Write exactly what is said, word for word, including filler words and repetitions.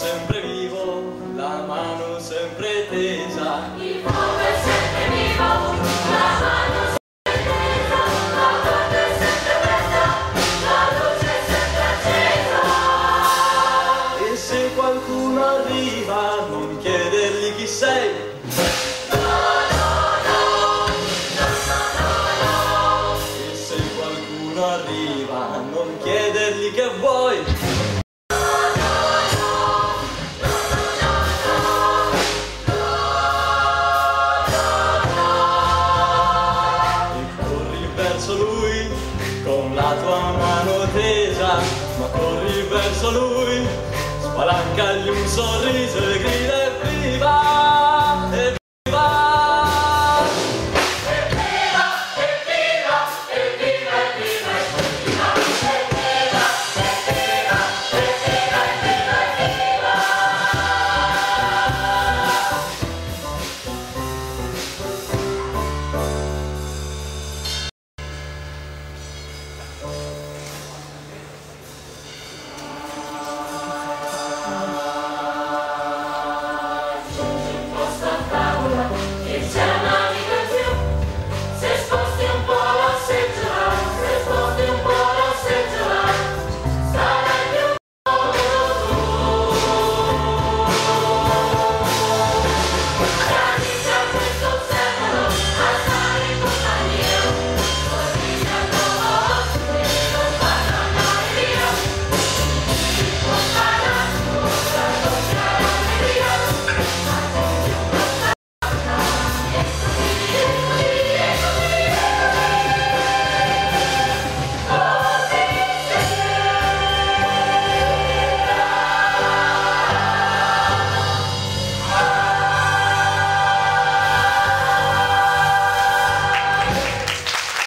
sempre vivo, la mano sempre tesa. Il fuoco è sempre vivo, la mano sempre tesa, la porta è sempre aperta, la luce è sempre accesa. E se qualcuno arriva, non chiedergli chi sei. No, no, no, no, no, no, no. E se qualcuno arriva, non chiedergli che vuoi. Lui con la tua mano tesa, ma corri verso lui, spalancagli un sorriso